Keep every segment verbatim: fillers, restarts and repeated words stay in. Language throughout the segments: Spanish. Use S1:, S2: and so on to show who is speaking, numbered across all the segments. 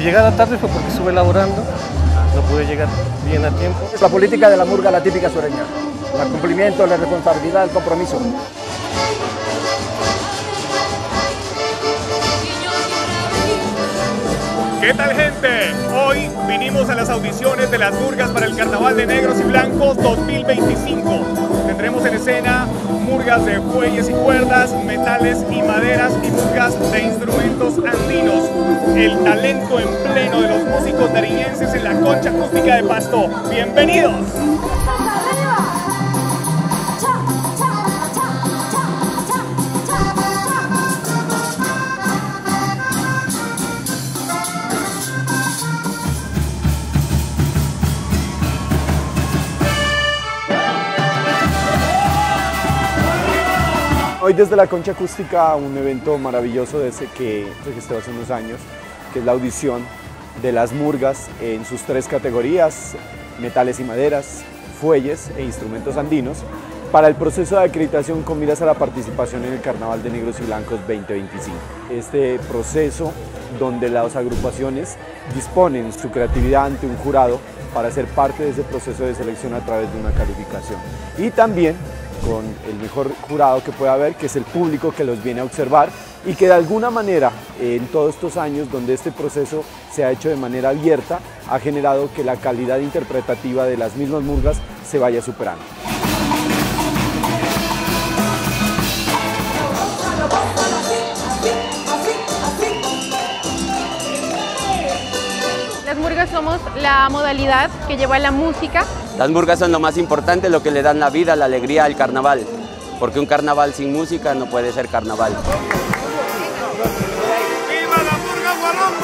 S1: Mi llegada tarde fue porque estuve laborando, no pude llegar bien a tiempo.
S2: La política de la murga, la típica sureña, el cumplimiento, la responsabilidad, el compromiso.
S3: ¿Qué tal, gente? Hoy vinimos a las audiciones de las murgas para el Carnaval de Negros y Blancos dos mil veinticinco. Tendremos en escena murgas de fuelles y cuerdas, metales y maderas y murgas de instrumentos andinos. El talento en pleno de los músicos nariñenses en la Concha Acústica de Pasto. ¡Bienvenidos!
S4: Hoy desde la Concha Acústica, un evento maravilloso desde que registré hace unos años, que es la audición de las murgas en sus tres categorías, metales y maderas, fuelles e instrumentos andinos, para el proceso de acreditación con miras a la participación en el Carnaval de Negros y Blancos veinte veinticinco. Este proceso donde las agrupaciones disponen su creatividad ante un jurado para ser parte de ese proceso de selección a través de una calificación. Y también con el mejor jurado que pueda haber, que es el público que los viene a observar y que de alguna manera en todos estos años donde este proceso se ha hecho de manera abierta, ha generado que la calidad interpretativa de las mismas murgas se vaya superando.
S5: Las murgas somos la modalidad que lleva la música.
S6: Las murgas son lo más importante, lo que le dan la vida, la alegría al carnaval, porque un carnaval sin música no puede ser carnaval.
S3: ¡Viva la murga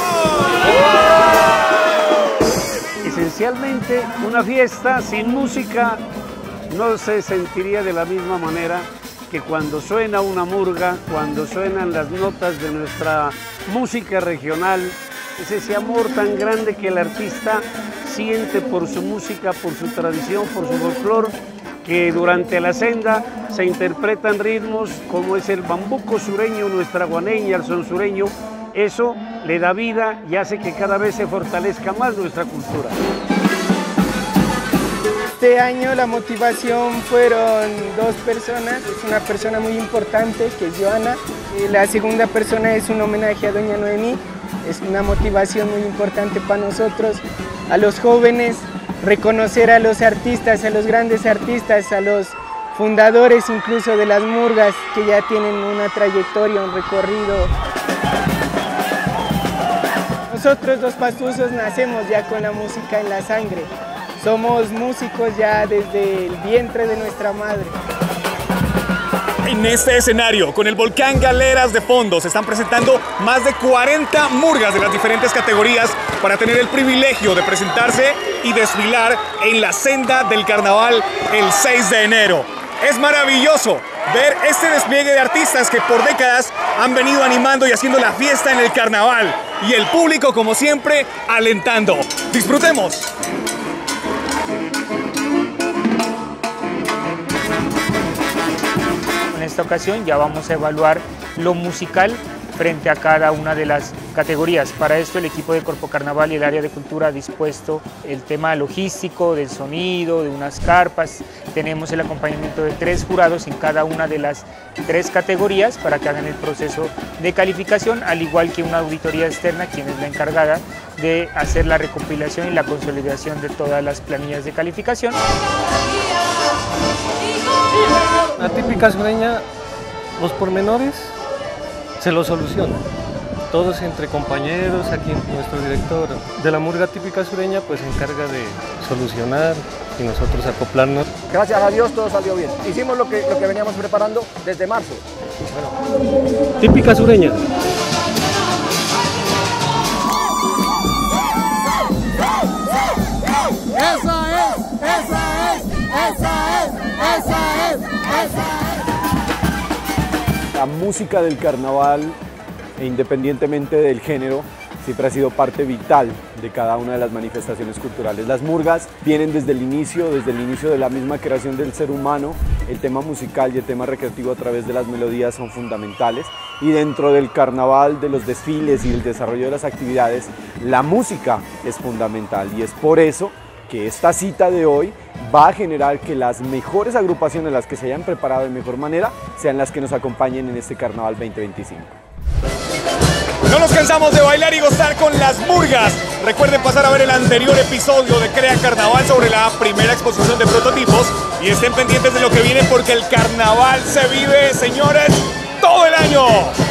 S3: Guarongo!
S7: Esencialmente, una fiesta sin música no se sentiría de la misma manera que cuando suena una murga, cuando suenan las notas de nuestra música regional. Es ese amor tan grande que el artista siente por su música, por su tradición, por su folclore, que durante la senda se interpretan ritmos como es el bambuco sureño, nuestra guaneña, el son sureño. Eso le da vida y hace que cada vez se fortalezca más nuestra cultura.
S8: Este año la motivación fueron dos personas, es una persona muy importante que es Joana, y la segunda persona es un homenaje a doña Noemí. Es una motivación muy importante para nosotros, a los jóvenes, reconocer a los artistas, a los grandes artistas, a los fundadores incluso de las murgas que ya tienen una trayectoria, un recorrido. Nosotros los pastusos nacemos ya con la música en la sangre, somos músicos ya desde el vientre de nuestra madre.
S3: En este escenario, con el volcán Galeras de fondo, se están presentando más de cuarenta murgas de las diferentes categorías para tener el privilegio de presentarse y desfilar en la senda del carnaval el seis de enero. Es maravilloso ver este despliegue de artistas que por décadas han venido animando y haciendo la fiesta en el carnaval. Y el público, como siempre, alentando. ¡Disfrutemos!
S9: En esta ocasión ya vamos a evaluar lo musical frente a cada una de las categorías. Para esto el equipo de Corpo Carnaval y el área de cultura ha dispuesto el tema logístico, del sonido, de unas carpas. Tenemos el acompañamiento de tres jurados en cada una de las tres categorías para que hagan el proceso de calificación, al igual que una auditoría externa, quien es la encargada de hacer la recopilación y la consolidación de todas las planillas de calificación.
S1: La típica sureña, los pormenores se los soluciona. Todos entre compañeros, aquí nuestro director de la murga típica sureña pues se encarga de solucionar y nosotros acoplarnos.
S2: Gracias a Dios todo salió bien. Hicimos lo que, lo que veníamos preparando desde marzo.
S1: Bueno. Típica sureña.
S10: ¡Esa es! ¡Esa es! ¡Esa es! ¡Esa es! ¡Esa es!
S4: La música del carnaval, e independientemente del género, siempre ha sido parte vital de cada una de las manifestaciones culturales. Las murgas vienen desde el inicio, desde el inicio de la misma creación del ser humano. El tema musical y el tema recreativo a través de las melodías son fundamentales, y dentro del carnaval, de los desfiles y el desarrollo de las actividades, la música es fundamental, y es por eso que esta cita de hoy va a generar que las mejores agrupaciones, las que se hayan preparado de mejor manera, sean las que nos acompañen en este Carnaval veinte veinticinco.
S3: No nos cansamos de bailar y gozar con las murgas. Recuerden pasar a ver el anterior episodio de Crea Carnaval sobre la primera exposición de prototipos, y estén pendientes de lo que viene, porque el carnaval se vive, señores, todo el año.